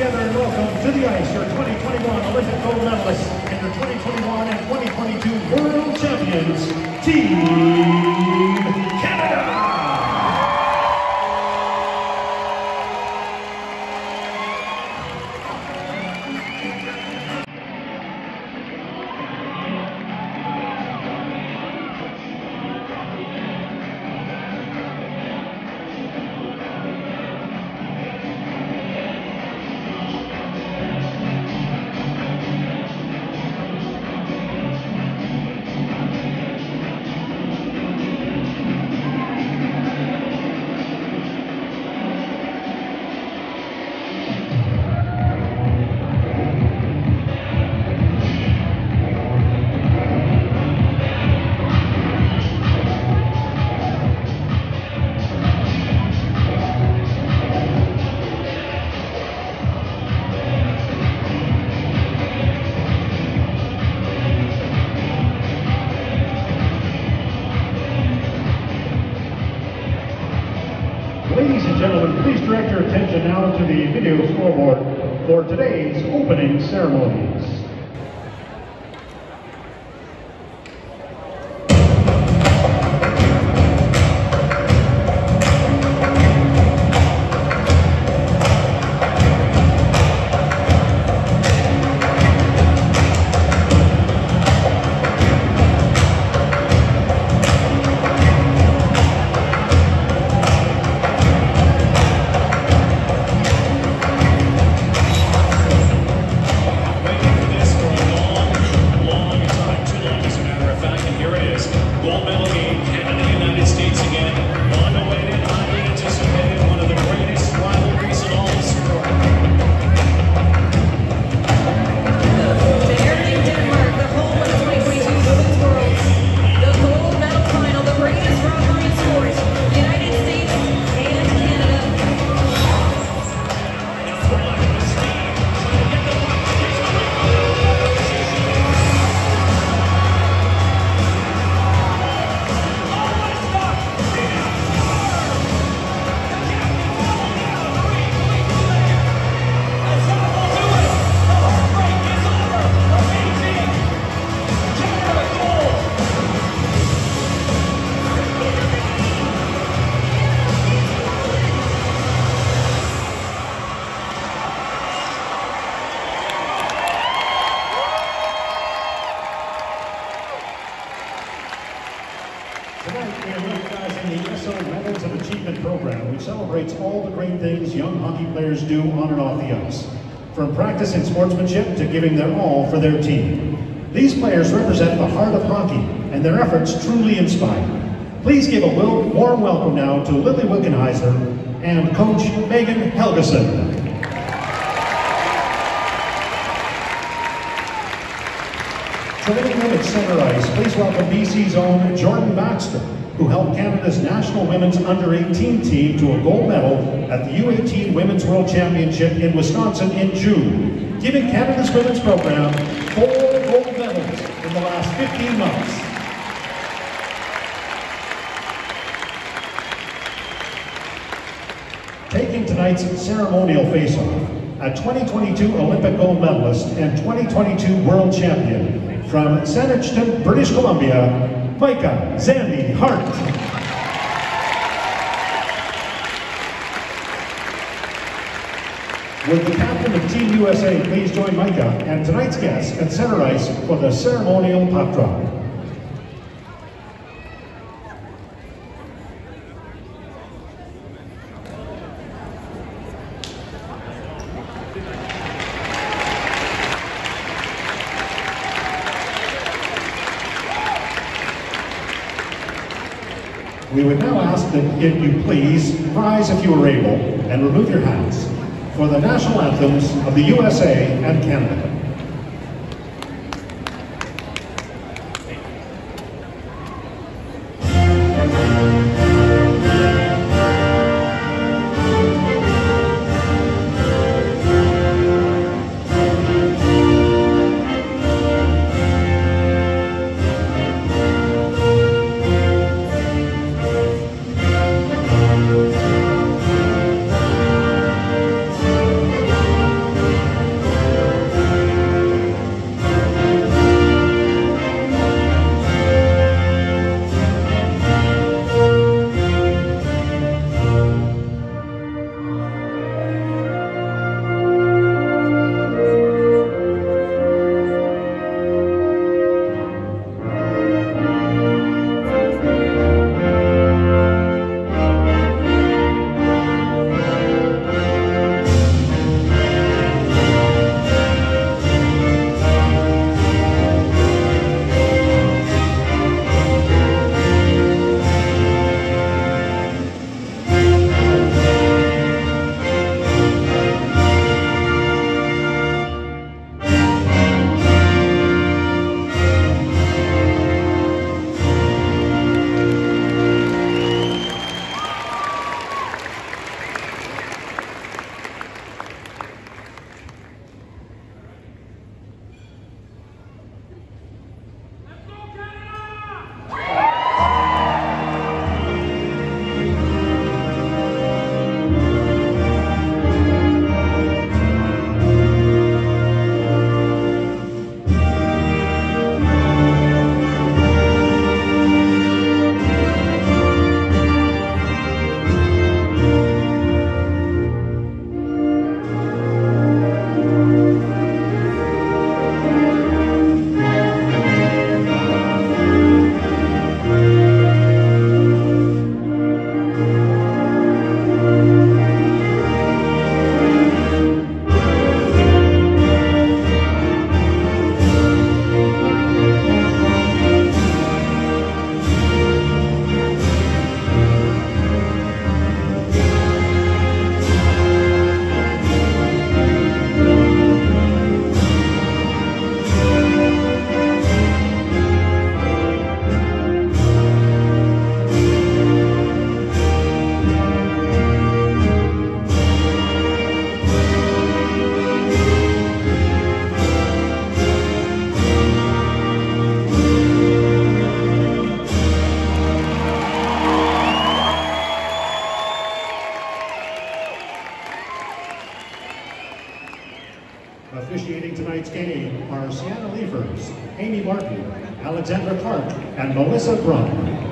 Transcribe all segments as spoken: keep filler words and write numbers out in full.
together and welcome to the ice your twenty twenty-one Olympic gold medalists and your twenty twenty-one and twenty twenty-two World Champions, Team Canada! Ladies and gentlemen, please direct your attention now to the video scoreboard for today's opening ceremonies. Tonight, we are recognizing the E S O Medals of Achievement program, which celebrates all the great things young hockey players do on and off the ice, from practice and sportsmanship to giving their all for their team. These players represent the heart of hockey, and their efforts truly inspire. Please give a warm welcome now to Lily Wickenheiser and Coach Megan Helgeson. Training room at center ice, please welcome B C's own Jordan Baxter, who helped Canada's national women's under eighteen team to a gold medal at the U eighteen Women's World Championship in Wisconsin in June, giving Canada's women's program four gold medals in the last fifteen months. Taking tonight's ceremonial face-off, a twenty twenty-two Olympic gold medalist and twenty twenty-two world champion, from Saanich, British Columbia, Micah Zandy Hart. Would the captain of Team U S A please join Micah and tonight's guests at center ice for the ceremonial puck drop. We would now ask that if you please rise if you are able and remove your hats for the national anthems of the U S A and Canada. Officiating tonight's game are Sienna Leifers, Amy Martin, Alexandra Clark, and Melissa Brun.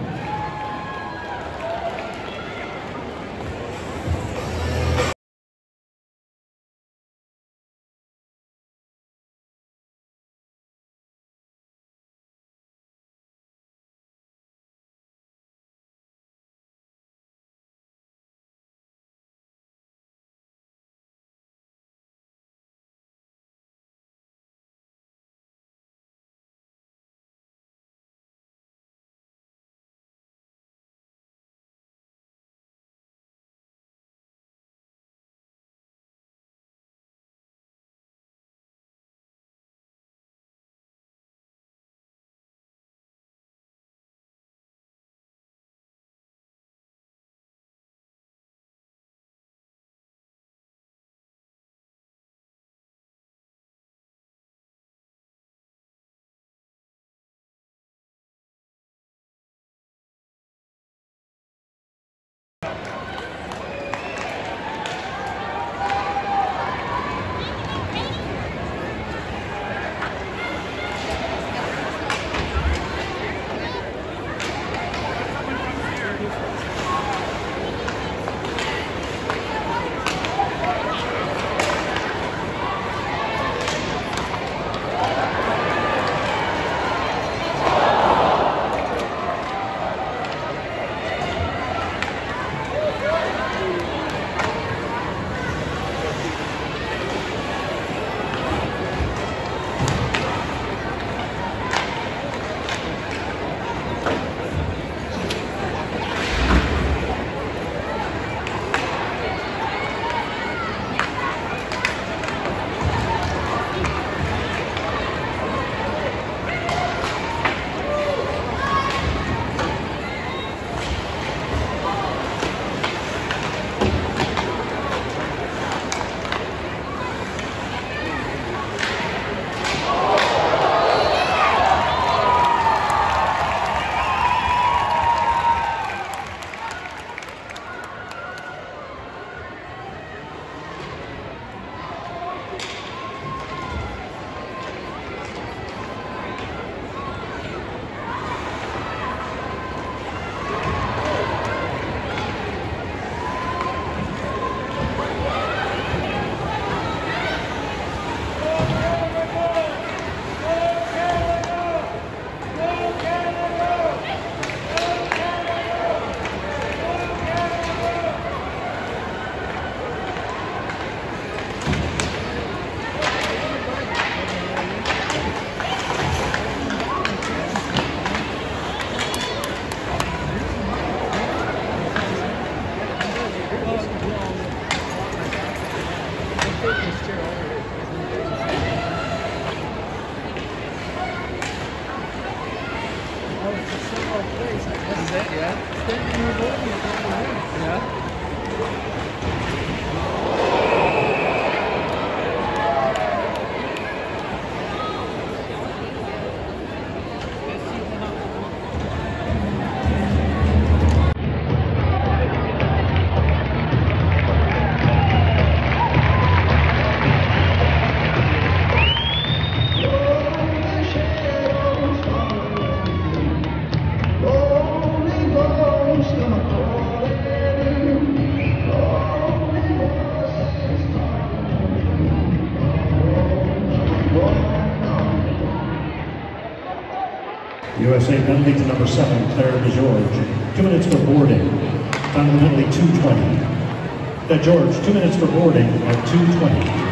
U S A penalty to number seven, Claire DeGeorge. Two minutes for boarding. Time of the penalty, two twenty. DeGeorge, two minutes for boarding at two twenty.